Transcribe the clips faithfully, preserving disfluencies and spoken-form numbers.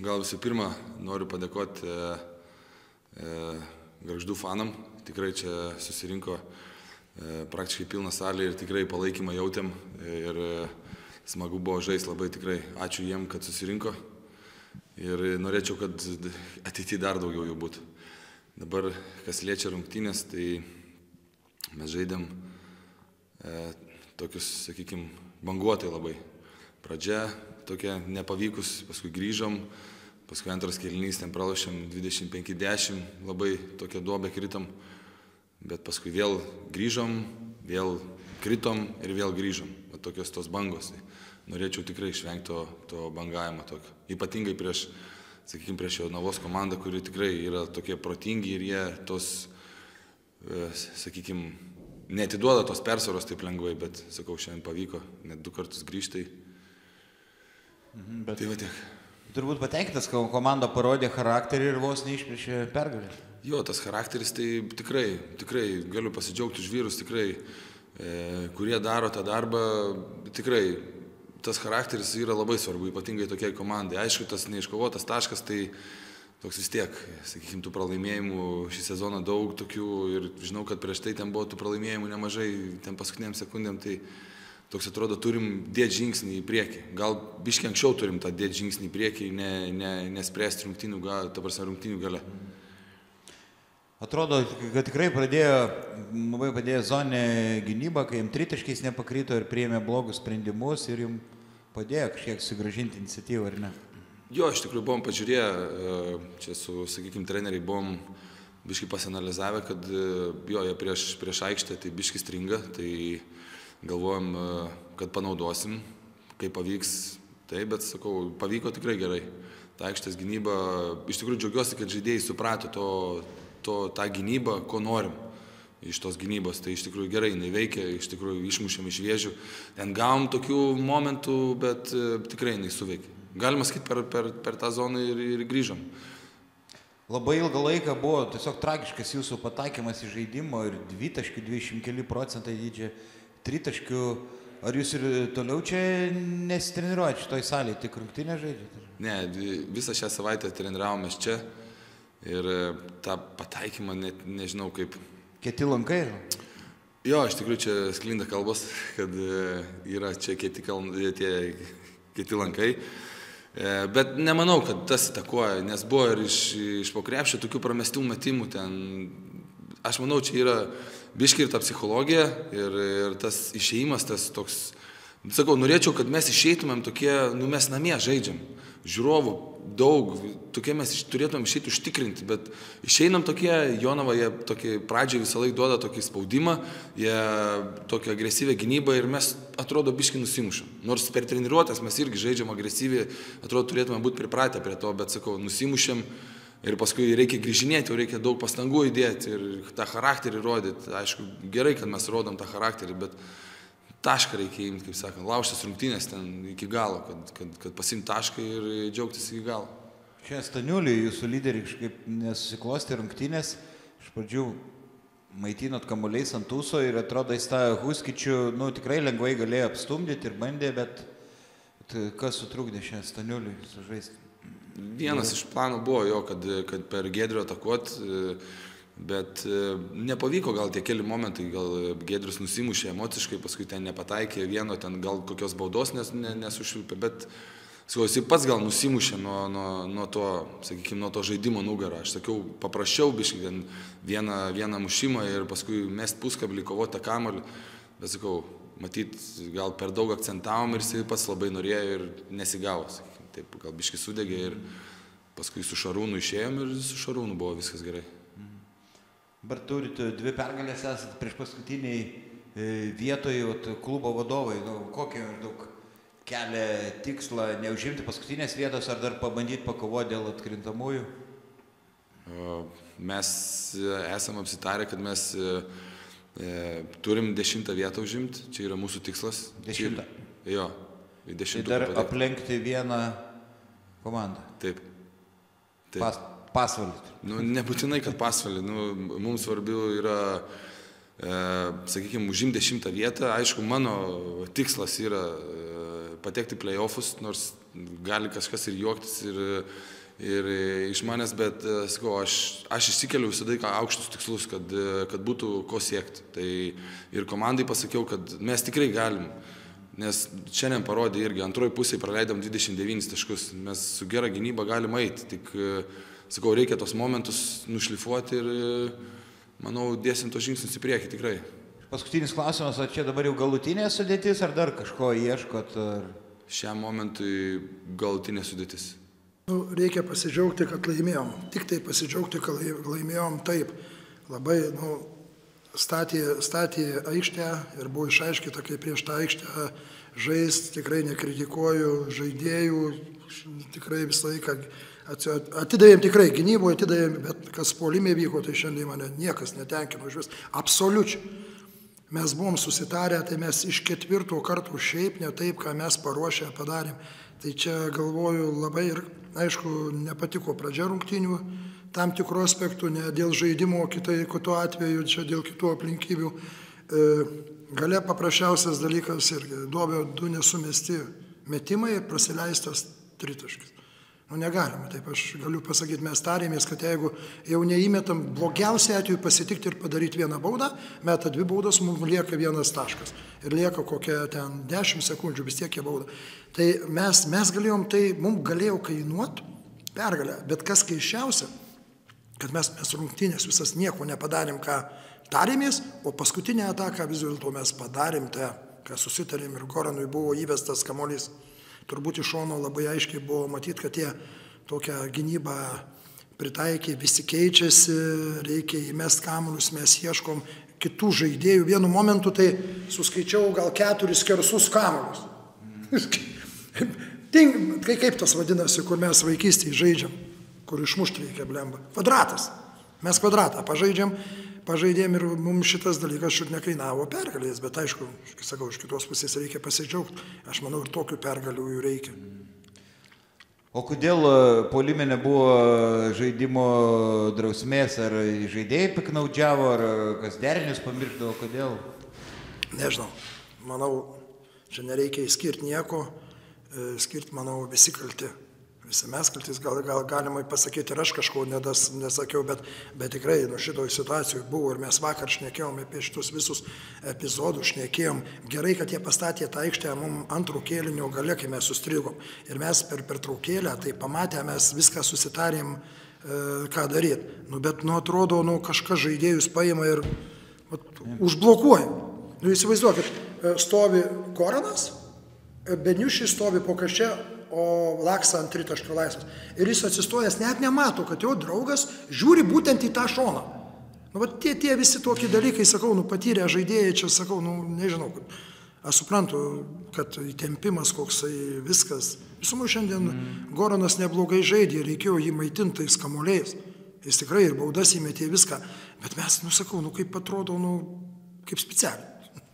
gal visų pirma noriu padėkoti e, e, Gargždų fanam. Tikrai čia susirinko e, praktiškai pilna salė ir tikrai palaikymą jautėm. Ir e, smagu buvo žaisti labai tikrai. Ačiū jiem, kad susirinko. Ir norėčiau, kad ateityje dar daugiau jų būtų. Dabar, kas liečia rungtynės, tai mes žaidėm e, tokius, sakykime, banguotai labai. Pradžia tokia nepavykus, paskui grįžom, paskui antras kėlinys, ten pralošėm dvidešimt penki dešimt, labai tokią duobę kritom, bet paskui vėl grįžom, vėl kritom ir vėl grįžom. Bet tokios tos bangos. Tai norėčiau tikrai išvengti to, to bangavimo tokio. Ypatingai prieš, sakykime, prieš Jonavos komandą, kuri tikrai yra tokie protingi ir jie tos, e, sakykime, neatiduoda tos persvaros taip lengvai, bet, sakau, šiandien pavyko net du kartus grįžti. Mhm, bet tai va tiek. Turbūt patenkintas, kad komanda parodė charakterį ir vos neišplėšė pergalę. Jo, tas charakteris, tai tikrai, tikrai galiu pasidžiaugti už vyrus, tikrai, e, kurie daro tą darbą, tikrai tas charakteris yra labai svarbu, ypatingai tokiai komandai. Aišku, tas neiškovotas taškas, tai toks vis tiek, sakykime, tų pralaimėjimų šį sezoną daug tokių ir žinau, kad prieš tai ten buvo tų pralaimėjimų nemažai, ten paskutiniam sekundėm, tai toks atrodo, turim dėti žingsnį į priekį. Gal biškiai anksčiau turim tą dėti žingsnį į priekį, ne, ne, nespręsti rungtynių, gal, ta prasme, rungtynių gale. Atrodo, kad tikrai pradėjo, labai padėjo zoninė gynyba, kai jums tritaškiais nepakrito ir priėmė blogus sprendimus ir jums padėjo kažkiek sugrąžinti iniciatyvą, ar ne? Jo, iš tikrųjų buvom pažiūrėję, čia su, sakykime, treneriai buvom biškiai pasianalizavę, kad jo, jie prieš, prieš aikštę tai biškiai stringa, tai galvojom, kad panaudosim, kaip pavyks, tai, bet sakau, pavyko tikrai gerai. Ta aikštės gynyba, iš tikrųjų džiaugiuosi, kad žaidėjai suprato to, to, tą gynybą, ko norim iš tos gynybos. Tai iš tikrųjų gerai, jinai veikia, iš tikrųjų išmušėm iš vėžių. Ten gavom tokių momentų, bet tikrai jinai suveikė. Galima sakyti, per, per, per tą zoną ir, ir grįžom. Labai ilgą laiką buvo tiesiog tragiškas jūsų pataikymas į žaidimo ir dvitaškių dvidešimt keli procentai dydžio tritaškių. Ar jūs ir toliau čia nesitreniruojate šitoj salėje, tik rungtynę žaidžiate? Ne, visą šią savaitę treniravomės čia ir tą pataikymą net nežinau kaip. Kieti lankai? Jo, iš tikrųjų čia sklinda kalbos, kad yra čia kieti, kaln... tie kieti lankai. Bet nemanau, kad tas įtakoja, nes buvo ir iš, iš po krepšio tokių pramestų metimų ten. Aš manau, čia yra biški ir ta psichologija ir, ir tas išėjimas, tas toks, sakau, norėčiau, kad mes išeitumėm tokie, nu mes namie žaidžiam, žiūrovų daug, tokie mes turėtumėm išeiti užtikrinti, bet išeinam tokie, Jonava, jie tokie pradžiai visą laiką duoda tokį spaudimą, jie tokią agresyvę gynybą ir mes, atrodo, biški nusimušam. Nors per treniruotas mes irgi žaidžiam agresyviai, atrodo, turėtume būti pripratę prie to, bet, sakau, nusimušėm. Ir paskui reikia grįžinėti, reikia daug pastangų įdėti ir tą charakterį rodyti. Aišku, gerai, kad mes rodom tą charakterį, bet tašką reikia imti, kaip sakant, laužtas rungtynės ten iki galo, kad, kad, kad pasimti tašką ir džiaugtis iki galo. Čia Staniuliui jūsų lyderiai kažkaip nesusiklosti rungtynės. Iš pradžių maitinot kamuoliais ant tūso ir atrodo, jis tą Huskičių, nu, tikrai lengvai galėjo apstumdyti ir bandė, bet kas sutrukdė šią Staniuliui sužaisti? Vienas iš planų buvo jo, kad, kad per Giedrių atakuot, bet nepavyko gal tie keli momentai, gal Giedrius nusimušė emociškai, paskui ten nepataikė vieno, ten gal kokios baudos nes, nesušvilpė, bet sakau, jis pats gal nusimušė nuo, nuo, nuo to, sakykime, nuo to žaidimo nugarą. Aš sakiau, paprašiau biškai vieną, vieną mušimą ir paskui mest puskablį, kovoti tą kamuolį, bet sakau, matyt, gal per daug akcentavom ir jis pats labai norėjo ir nesigavo, sakykime. Taip, gal biškai sudegė ir paskui su Šarūnu išėjom ir su Šarūnu buvo viskas gerai. Dabar turite dvi pergalės, esat prieš paskutiniai vietoje klubo vadovai. Kokį daug kelia tikslą neužimti paskutinės vietos ar dar pabandyti pakovoti dėl atkrintamųjų? Mes esam apsitarę, kad mes turim dešimtą vietą užimti. Čia yra mūsų tikslas. Dešimtą? Jo. Tai dar aplenkti vieną komandą. Taip. Taip. Pas, pasvalį. Nu, nebūtinai, kad pasvalį. Nu, mums svarbiau yra, e, sakykime, užimti dešimtą vietą. Aišku, mano tikslas yra e, patekti play-offus, nors gali kažkas ir juoktis ir ir iš manęs, bet sakau, aš, aš išsikeliu visą laiką aukštus tikslus, kad, kad būtų ko siekti. Tai ir komandai pasakiau, kad mes tikrai galim, nes šiandien parodė irgi, antroji pusėje praleidom dvidešimt devynis taškus, mes su gera gynyba galim eiti, tik, sakau, reikia tos momentus nušlifuoti ir, manau, dėsim tos žingsnius į priekį tikrai. Paskutinis klausimas, ar čia dabar jau galutinė sudėtis, ar dar kažko ieškot? Ar... Šiam momentui galutinė sudėtis. Nu, reikia pasidžiaugti, kad laimėjom. Tik tai pasidžiaugti, kad laimėjom taip. Labai, nu, statė, statė aikštę ir buvo išaiškita, kaip prieš tą aikštę žais, tikrai nekritikuoju žaidėjų, tikrai visą laiką atidavėm tikrai gynyboje, atidavėm, bet kas puolime vyko, tai šiandien mane niekas netenkino iš vis. Absoliučiai. Mes buvom susitarę, tai mes iš ketvirto karto šiaip ne taip, ką mes paruošę padarėm. Tai čia galvoju labai ir, aišku, nepatiko pradžia rungtynių tam tikrų aspektų, ne dėl žaidimo, kitai, kitu atveju, čia dėl kitų aplinkybių. E, gale paprasčiausias dalykas irgi, duobio du nesumesti metimai ir prasileistas tritaškis. Nu, negalime, taip aš galiu pasakyti, mes tarėmės, kad jeigu jau neįmetam, blogiausiai atveju pasitikti ir padaryti vieną baudą, meta dvi baudas, mums lieka vienas taškas. Ir lieka kokia ten dešimt sekundžių, vis tiek jie bauda. Tai mes, mes galėjom, tai mums galėjo kainuoti pergalę, bet kas keiščiausia, kad mes, mes rungtynės visas nieko nepadarėm, ką tarėmės, o paskutinę ataką vis dėlto mes padarėm tą, ką susitarėm ir Goranui buvo įvestas kamuolys. Turbūt iš šono labai aiškiai buvo matyti, kad jie tokią gynybą pritaikė, visi keičiasi, reikia įmest kamuolius, mes ieškom kitų žaidėjų. Vienu momentu tai suskaičiau gal keturis skersus kamuolius. Ting, kaip tas vadinasi, kur mes vaikystėje žaidžiam, kur išmušti reikia blemba. Kvadratas. Mes kvadratą pažaidžiam. Pažaidėm ir mums šitas dalykas šit nekainavo pergalės, bet aišku, sakau, iš kitos pusės reikia pasidžiaugti. Aš manau, ir tokių pergalių jų reikia. O kodėl puolime nebuvo žaidimo drausmės, ar žaidėjai piknaudžiavo, ar kas derinius pamiršdavo, kodėl? Nežinau, manau, čia nereikia įskirti nieko, skirti, manau, visi kalti. Visi mes kaltis, gal, gal galima pasakyti ir aš kažko nedas, nesakiau, bet, bet tikrai nu, šitoj situacijoje buvo ir mes vakar šnekėjom apie šitus visus epizodus, šnekėjom. Gerai, kad jie pastatė tą aikštę mums antrų kėlinio gale, kai mes sustrigom. Ir mes per pertraukėlę, tai pamatę, mes viską susitarėm, e, ką daryti. Nu, bet, nu, atrodo, nu, kažkas žaidėjus paima ir vat, užblokuoja. Nu, įsivaizduokit, stovi Goranas, Beniušis stovi po kažčia, o Laksa ant tritaškio laisvas. Ir jis atsistojęs net nemato, kad jo draugas žiūri būtent į tą šoną. Nu, va, tie, tie visi tokie dalykai, sakau, nu, patyrę žaidėjai, čia sakau, nu, nežinau, aš suprantu, kad įtempimas koksai viskas. Visumų šiandien mm. Goranas neblogai žaidė, reikėjo jį maitinti tais kamuoliais. Jis tikrai ir baudas įmetė viską. Bet mes, nu, sakau, nu, kaip atrodo, nu, kaip specialiai.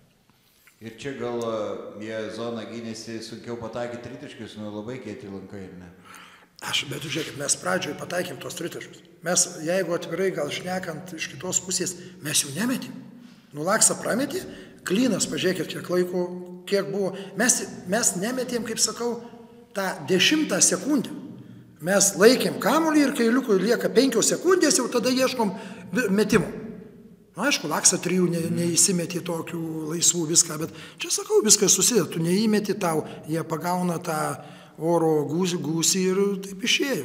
Ir čia gal jie zoną gynėsi sunkiau pataikyti tritaškius, nu labai kieti lankai, ne? Aš, bet žiūrėkit, mes pradžioje pataikėm tos tritaškius. Mes, jeigu atvirai gal šnekant iš kitos pusės, mes jų nemetėm. Nu, Laksa prametė, Klynas, pažiūrėkit, kiek laiko, kiek buvo. Mes, mes nemetėm, kaip sakau, tą dešimtą sekundę. Mes laikėm kamuolį ir kai liukui lieka penkios sekundės, jau tada ieškom metimų. Na, aišku, Laksa trijų ne, neįsimetė tokių laisvų viską, bet čia sakau, viskas susideda, tu neįmeti tau, jie pagauna tą oro gūsį, gūsį ir taip išėjo.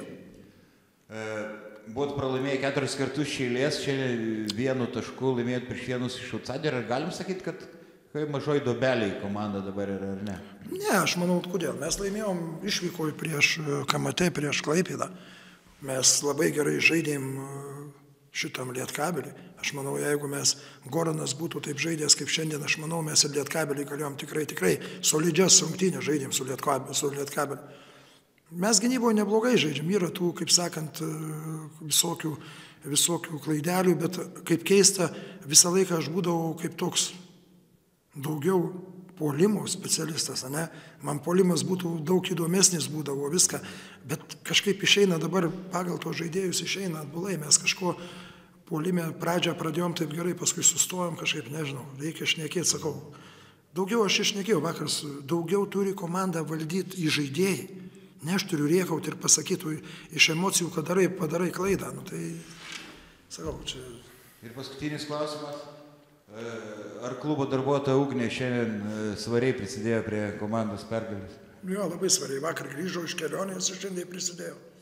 E, Buvot pralaimėję keturis kartus šeilės, čia vienu tašku laimėjot prieš vienus iš outsiderų, ar galim sakyti, kad kaip mažoj dobeliai komanda dabar yra, ar ne? Ne, aš manau, kodėl. Mes laimėjom išvykoje prieš K M T, prieš Klaipėdą. Mes labai gerai žaidėm šitam Lietkabelį. Aš manau, jeigu mes Goranas būtų taip žaidęs kaip šiandien, aš manau, mes ir Lietkabelį galėjom tikrai, tikrai solidžias rungtynės žaidėm su Lietkabeliu. Mes gynyboje neblogai žaidžiam, yra tų, kaip sakant, visokių, visokių klaidelių, bet kaip keista, visą laiką aš būdavau kaip toks daugiau puolimo specialistas, ne? Man puolimas būtų daug įdomesnis būdavo viską, bet kažkaip išeina dabar, pagal to žaidėjus išeina atbulai, mes kažko puolime pradžią pradėjom taip gerai, paskui sustojom kažkaip, nežinau, reikia šnekėti, sakau. Daugiau aš išnekėjau vakar, daugiau turi komanda valdyti į žaidėjai. ne aš turiu rėkauti ir pasakytų iš emocijų, kad darai, padarai klaidą. Nu, tai, sakau, čia... Ir paskutinis klausimas. Ar klubo darbuotoja Ugnė šiandien svariai prisidėjo prie komandos pergalės? Jo, labai svariai. Vakar grįžau iš kelionės ir šiandien prisidėjau.